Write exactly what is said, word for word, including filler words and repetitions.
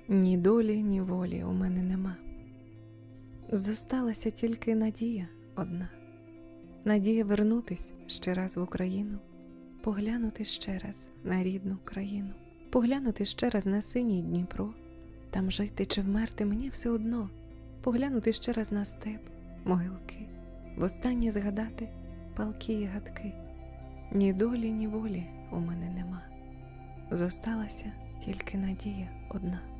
Ні долі, ні волі у мене нема. Зосталася тільки надія одна. Надія вернутись ще раз в Україну, поглянути ще раз на рідну країну, поглянути ще раз на синій Дніпро, там жити чи вмерти мені все одно, поглянути ще раз на степ, могилки, востаннє згадати палкі й гадки. Ні долі, ні волі у мене нема. Зосталася тільки надія одна.